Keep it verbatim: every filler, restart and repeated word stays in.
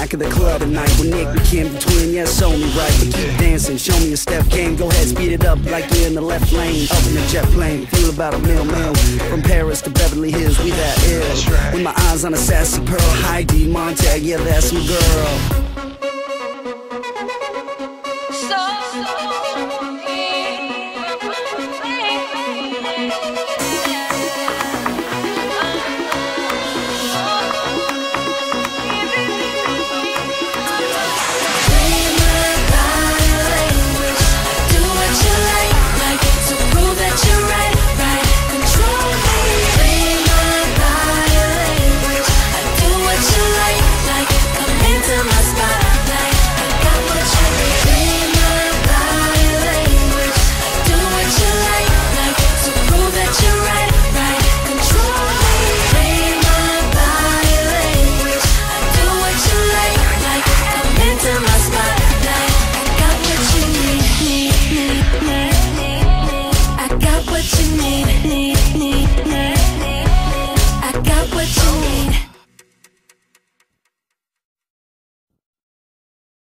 back of the club tonight with Nick and Kim between. Yeah, it's only right. But keep dancing, show me your step game. Go ahead, speed it up like you're in the left lane. Up in the jet plane, feel about a mil mil. From Paris to Beverly Hills, we that ill. With my eyes on a sassy pearl, Heidi Montag, yeah, that's my girl.